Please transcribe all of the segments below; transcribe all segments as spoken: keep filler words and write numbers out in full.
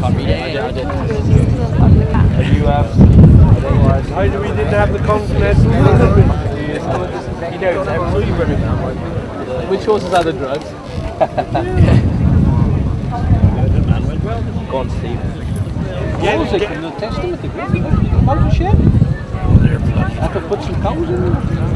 I did. Are you, um, how do we didn't have the continent? You know, every women now. Which horses are the drugs? Go on, Steve. Yeah, was it from the Testament? Motor shed? I could put some cows in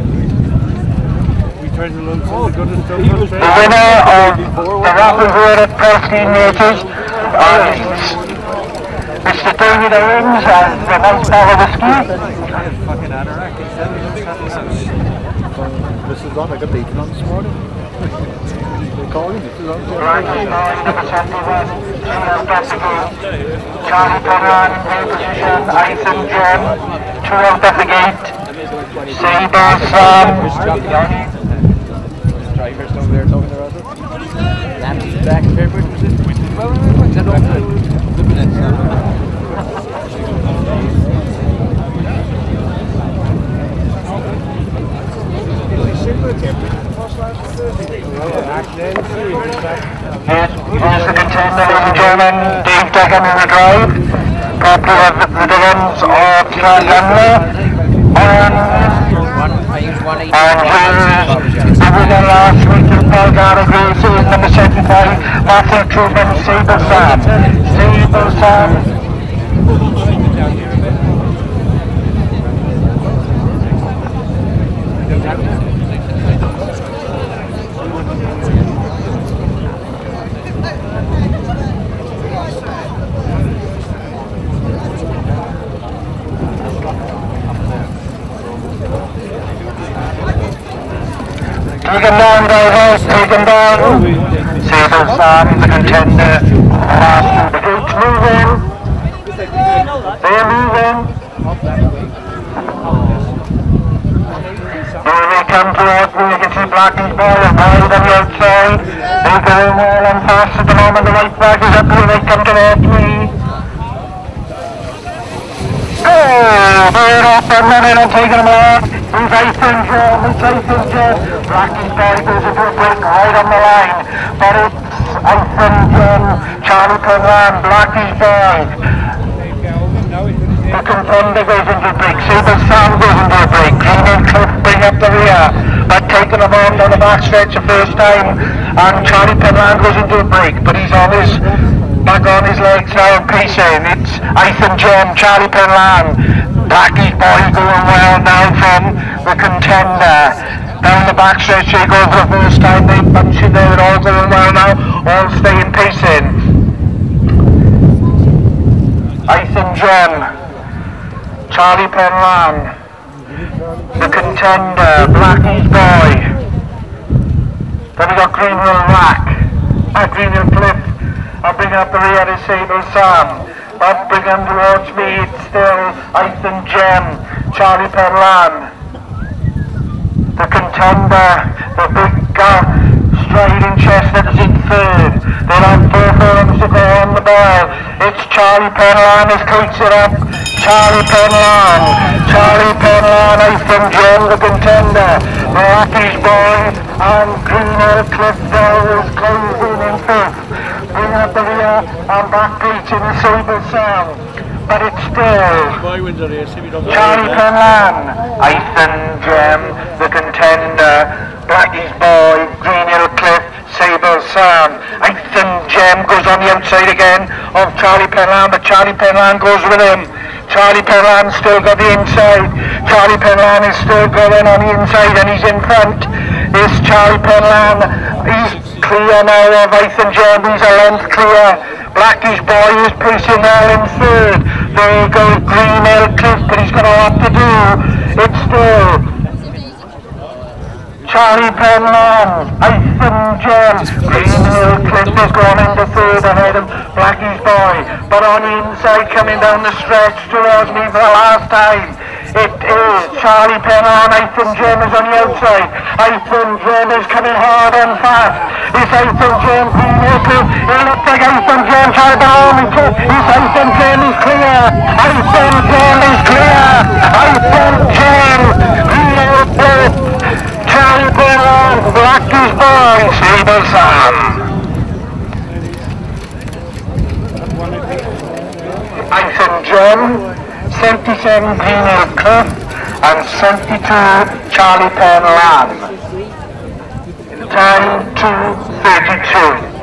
we tried to load some of the good stuff. The winner of the Raffles Road at Presteigne Natures is Mister David Owens and the nice bottle of whiskey. Fucking anorak. This is on, I got bacon on this morning. They call him, this is on. Right, number seventy-one, Charlie Penrod in pole position, Ethan Jem, two out of the gate, Sable Sam. Drivers over there talking to others. Lamb's back, Fairwood was it? Well, what's that over the minutes? Here's, here's the contender, ladies and gentlemen, Dave Duggan in the drive, property of the Duggans of Charlie Handler, and, and here's the winner last week in Belgara Grace is number seventy-five, Matthew Truman, Sable Sam. Sable Sam. Take him down, drivers, take him down. Sable Sam, the contender. The gate's moving. They're moving. Here they come towards me. You can see Blackie's boy and wide on the outside. They're going well and fast at the moment. The white flag is up here. They come towards me. Oh, they're up and running and taking them on. He's Ethan Jem, it's Ethan Jem. Blackie's boy goes into a break right on the line. But it's Ethan Jem, Charlie Penrod, Blackie's boy. The contender goes into a break. Sable Sam goes into a break. Green and Cliff bring up the rear. But taking him on down the back stretch the first time. And Charlie Penrod goes into a break. But he's on his back on his legs now and pacing. It's Ethan Jem, Charlie Penrod. Blackie's boy going well now from the contender. Down the back stretch they go for the first time. They bunch in there, all going well now. All staying pacing. Ethan Jem, Charlie Penrod, the contender, Blackie's boy. Then we got Greenhill Rack, uh, Greenhill Cliff. I'm bringing up the rear is Sable Sam. But bring him towards me, it's still Ethan Jem, Charlie Penrod. The contender, the big uh, striding chestnut is in third. They're on four furlongs to go on the ball. It's Charlie Penrod, his cleats it up. Charlie Penrod, Charlie Penrod, Ethan Jem, the contender. Blackie's boy and Greenhill Cliff is closing in fifth. Bring up the rear and back beat in the Sable Sam. But it's still Charlie Penrod, Ethan Jem, the contender, Blackie's boy, Greenhill Cliff, Sable Sam. Ethan Jem goes on the outside again of Charlie Penrod, but Charlie Penrod goes with him. Charlie Penrod still got the inside. Charlie Penrod is still going on the inside and he's in front. It's Charlie Penrod. He's clear now of Ethan Jem. He's a length clear. Blackie's boy is pacing well in third. There goes Greenhill Cliff, but he's got a lot to do. It's still Charlie Penrod, Ethan Jem. Greenhill Cliff is going into third ahead of Blackie's boy. But on the inside, coming down the stretch towards me for the last time, it is Charlie Penrod. Ethan Jem is on the outside. Ethan Jem is coming hard and fast. It's Ethan Jem, Greenhill Cliff. It looks like Ethan Jem, Charlie Penrod. It's Ethan Jem is clear. Ethan Jem is clear. Ethan Jem, Greenhill Cliff. Charlie Penrod, Blackie's boy, Sable Sam. Ice and John, seventy-seven Green Hill Cliff, and seventy-two Charlie Penn Lamb. Time two thirty-two.